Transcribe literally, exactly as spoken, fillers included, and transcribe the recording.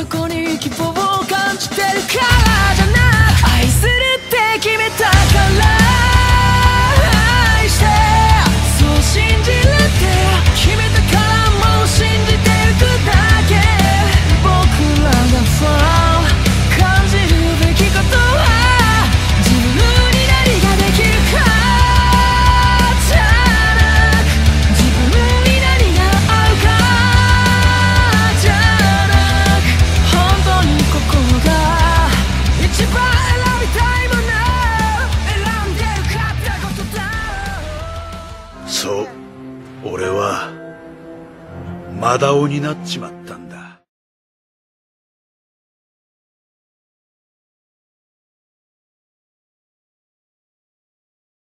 そこに希望を感じてるからじゃなく、愛するって決めたから愛して、そう信じるって決めたからもう信じていくだけ。僕らがファン感じるべきことは自分に何ができるかじゃなく、自分に何が合うかじゃなく、本当にここが一番選びたいもの選んでるかってことだ。 そう、俺はマダオになっちまったんだ。